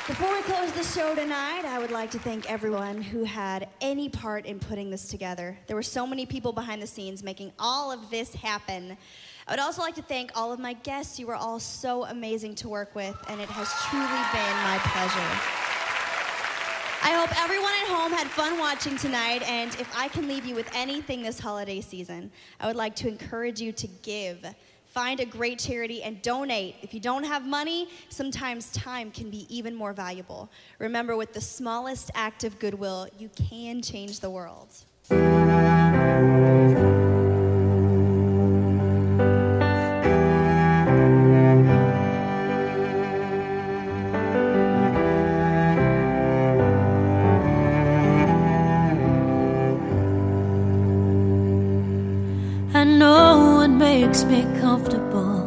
Before we close the show tonight, I would like to thank everyone who had any part in putting this together. There were so many people behind the scenes making all of this happen. I would also like to thank all of my guests. You were all so amazing to work with, and it has truly been my pleasure. I hope everyone at home had fun watching tonight, and if I can leave you with anything this holiday season, I would like to encourage you to give. Find a great charity and donate. If you don't have money, sometimes time can be even more valuable. Remember, with the smallest act of goodwill, you can change the world. I know what makes me comfortable,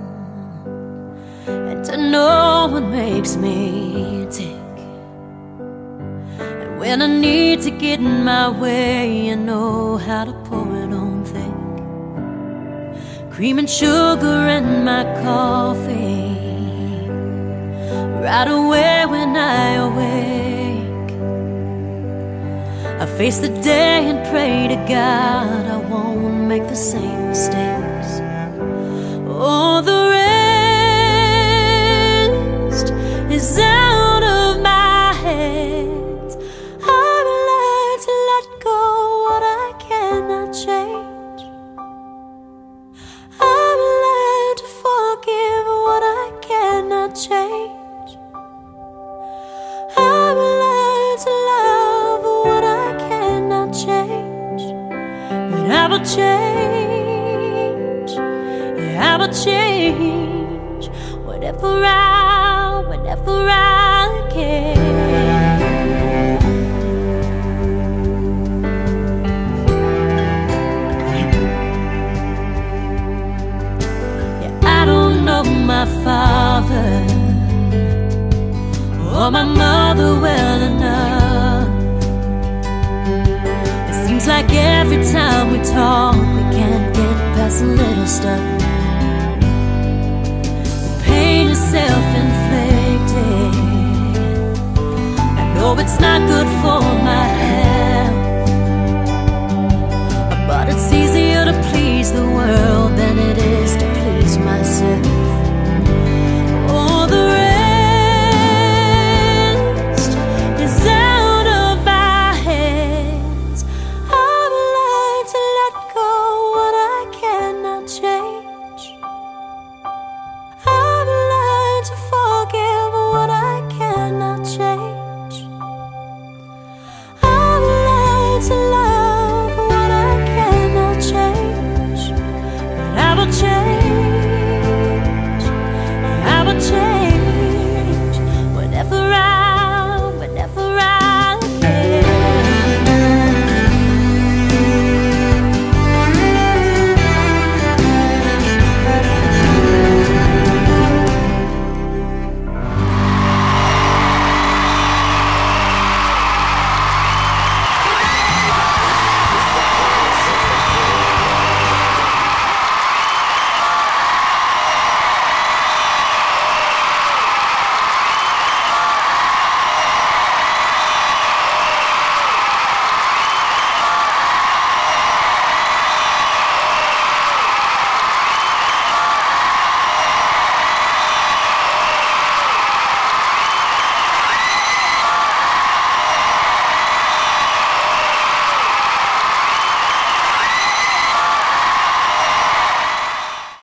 and I know what makes me tick. And when I need to get in my way, I know how to pour it on thick. Cream and sugar in my coffee, right away when I awake. I face the day and pray to God I won't make the same mistakes. Oh, the rest is out of my hands. I'm learned to let go what I cannot change. I'm learned to forgive what I cannot change. I'm learned to love what I cannot change. But I will change, yeah, I will change whenever I can. Yeah, I don't know my father or my mother well enough. Seems like every time we talk, we can't get past a little stuff. The pain is self-inflicted. I know it's not good for